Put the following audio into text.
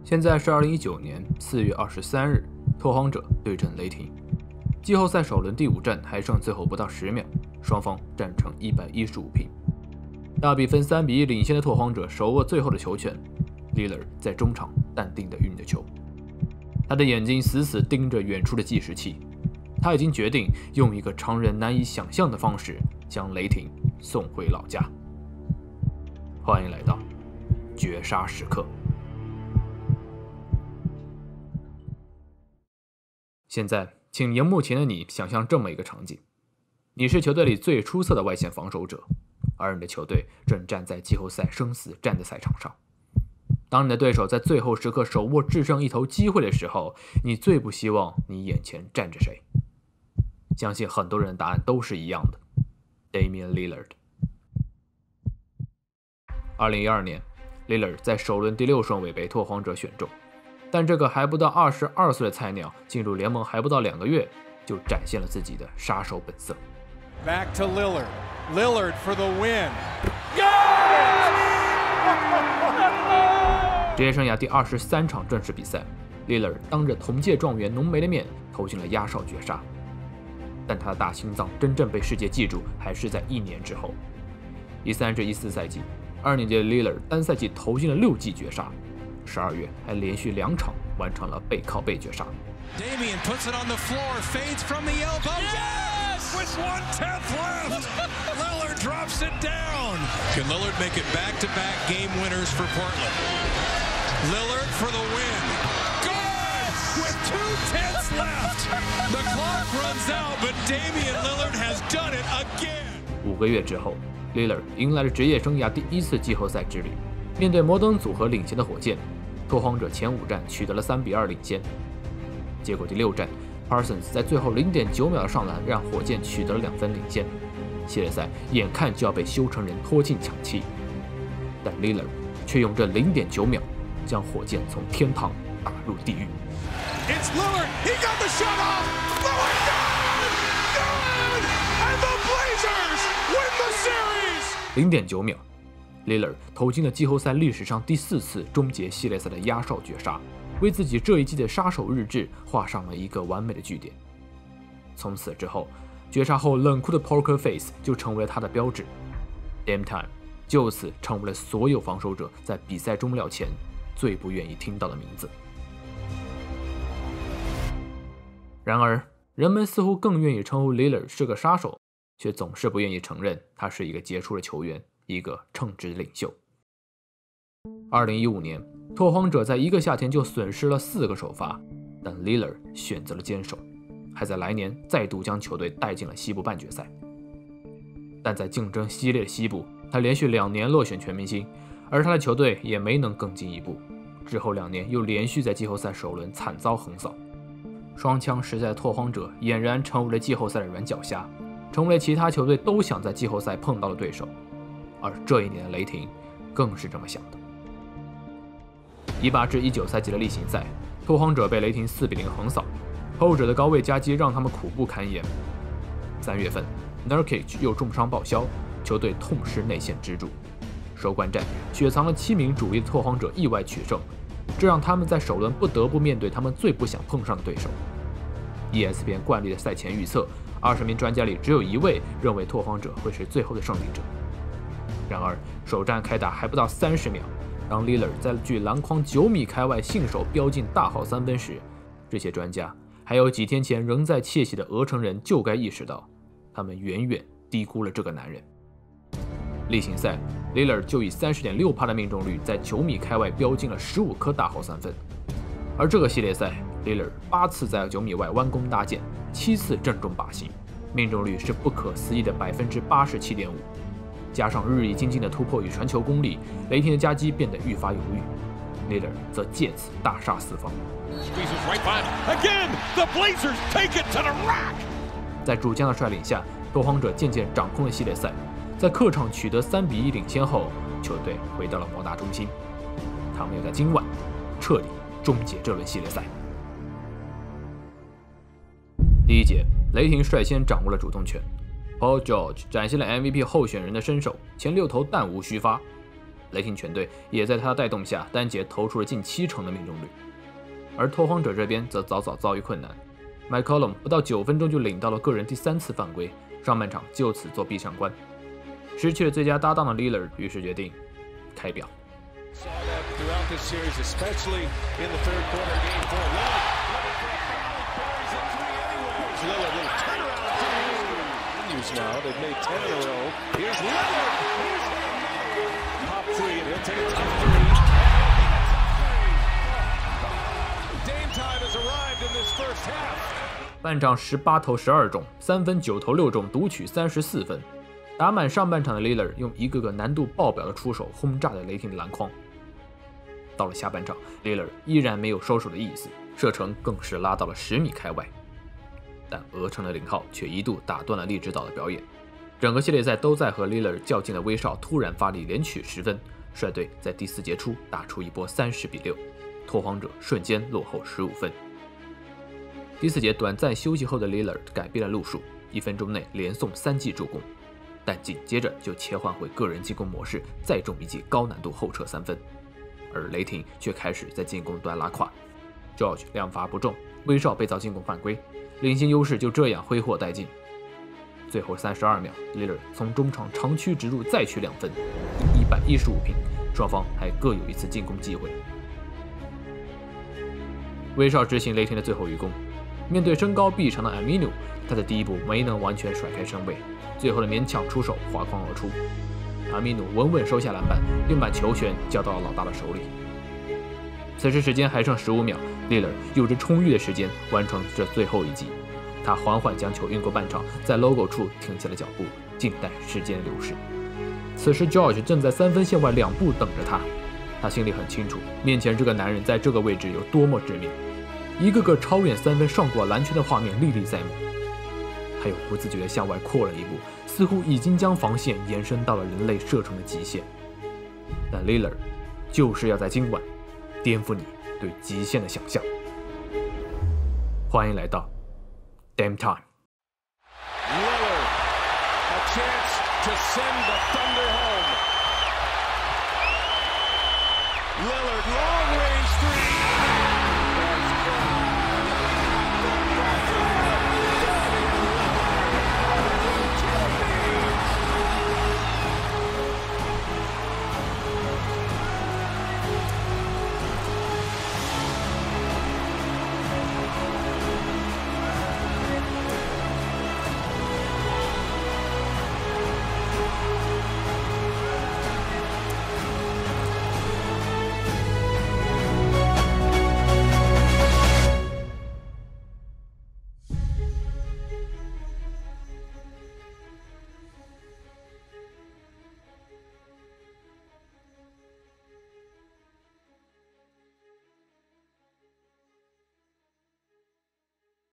现在是2019年4月23日，拓荒者对阵雷霆。季后赛首轮第5战还剩最后不到10秒，双方战成115平。大比分3比1领先的拓荒者手握最后的球权 ，Lillard 在中场淡定地运着球，他的眼睛死死盯着远处的计时器，他已经决定用一个常人难以想象的方式将雷霆送回老家。欢迎来到绝杀时刻。现在，请荧幕前的你想象这么一个场景：你是球队里最出色的外线防守者，而你的球队正站在季后赛生死战的赛场上。当你的对手在最后时刻手握制胜一投机会的时候，你最不希望你眼前站着谁？相信很多人的答案都是一样的 ：Damian Lillard。2012年 ，Lillard 在首轮第6顺位被拓荒者选中。但这个还不到22岁的菜鸟进入联盟还不到2个月，就展现了自己的杀手本色。 Back to Lillard. Lillard for the win. 职业生涯第23场正式比赛 ，Lillard 当着同届状元浓眉的面投进了压哨绝杀。但他的大心脏真正被世界记住，还是在1年之后。13至14赛季，2年级的 Lillard 单赛季投进了6记绝杀。12月还连续2场完成了背靠背绝杀。 Damian puts it on the floor, fades from the elbow. Yes! With 1/10 left, Lillard drops it down. Can Lillard make it back-to-back game winners for Portland? Lillard for the win. Good! With 2/10 left, the clock runs out, but Damian Lillard has done it again. 5个月之后 ，Lillard 迎来了职业生涯第1次季后赛之旅。面对摩登组合领先的火箭，拓荒者前5战取得了3比2领先。结果第6战 ，Parsons 在最后0.9秒的上篮让火箭取得了2分领先。系列赛眼看就要被修成人拖进抢七，但 Lillard 却用这0.9秒将火箭从天堂打入地狱。 It's Lillard. He got the shot off. Lillard good, and the Blazers win the series. 0.9秒。Lillard 投进了季后赛历史上第4次终结系列赛的压哨绝杀，为自己这一季的杀手日志画上了一个完美的句点。从此之后，绝杀后冷酷的 Poker Face 就成为了他的标志。Dame Time 就此成为了所有防守者在比赛终了前最不愿意听到的名字。然而，人们似乎更愿意称呼 Lillard 是个杀手，却总是不愿意承认他是一个杰出的球员。一个称职领袖。2015年，拓荒者在1个夏天就损失了4个首发，但 Lillard 选择了坚守，还在来年再度将球队带进了西部半决赛。但在竞争激烈的西部，他连续2年落选全明星，而他的球队也没能更进一步。之后2年又连续在季后赛首轮惨遭横扫，双枪时代的拓荒者俨然成为了季后赛的软脚虾，成为了其他球队都想在季后赛碰到的对手。而这一年的雷霆更是这么想的。18至19赛季的例行赛，拓荒者被雷霆4比0横扫，后者的高位夹击让他们苦不堪言。3月份 ，Nurkic 又重伤报销，球队痛失内线支柱。收官战，雪藏了7名主力的拓荒者意外取胜，这让他们在首轮不得不面对他们最不想碰上的对手。ESPN 惯例的赛前预测，20名专家里只有1位认为拓荒者会是最后的胜利者。然而，首战开打还不到30秒，当 Lillard 在距篮筐9米开外信手飙进大号3分时，这些专家还有几天前仍在窃喜的俄城人就该意识到，他们远远低估了这个男人。例行赛 ，Lillard 就以30.6%的命中率在9米开外飙进了15颗大号3分，而这个系列赛 ，Lillard 8次在9米外弯弓搭箭，7次正中靶心，命中率是不可思议的87.5%。加上日益精进的突破与传球功力，雷霆的夹击变得愈发有余。Lillard 则借此大杀四方。在主将的率领下，拓荒者渐渐掌控了系列赛。在客场取得3比1领先后，球队回到了摩纳中心。他们要在今晚彻底终结这轮系列赛。第1节，雷霆率先掌握了主动权。Paul George 展现了 MVP 候选人的身手，前6投弹无虚发， 雷霆全队也在他的带动下单节投出了近70%的命中率。而拓荒者这边则早早遭遇困难，McCollum 不到9分钟就领到了个人第3次犯规，上半场就此做壁上观。失去了最佳搭档的 Lillard 于是决定开表。 Now they've made 10 in a row. Here's Lillard. Pop three, and he'll take a tough three. Dame time has arrived in this first half. 半场18投12中，3分9投6中，独取34分。打满上半场的 Lillard 用一个个难度爆表的出手轰炸了雷霆的篮筐。到了下半场 ，Lillard 依然没有收手的意思，射程更是拉到了10米开外。但俄城的0号却一度打断了利指导的表演。整个系列赛都在和 Lillard 较劲的威少突然发力连取10分，率队在第4节初打出一波30-6，拓荒者瞬间落后15分。第4节短暂休息后的 Lillard 改变了路数，1分钟内连送3记助攻，但紧接着就切换回个人进攻模式，再中一记高难度后撤3分。而雷霆却开始在进攻端拉胯 ，George 2罚不中，威少被遭进攻犯规。领先优势就这样挥霍殆尽。最后32秒 ，Lillard 从中场长驱直入，再取2分，115平，双方还各有一次进攻机会。威少执行雷霆的最后一攻，面对身高臂长的 Aminu， 他的第一步没能完全甩开身位，最后的勉强出手划框而出。Aminu 稳稳收下篮板，并把球权交到了老大的手里。此时时间还剩15秒 ，Lillard 有着充裕的时间完成这最后一击。他缓缓将球运过半场，在 logo 处停下了脚步，静待时间流逝。此时 George 正在3分线外2步等着他，他心里很清楚，面前这个男人在这个位置有多么致命。一个个超远3分上过篮圈的画面历历在目。他又不自觉地向外扩了一步，似乎已经将防线延伸到了人类射程的极限。但 Lillard 就是要在今晚颠覆你对极限的想象。欢迎来到 Dame Time。 Lillard, a chance to send the Thunder home.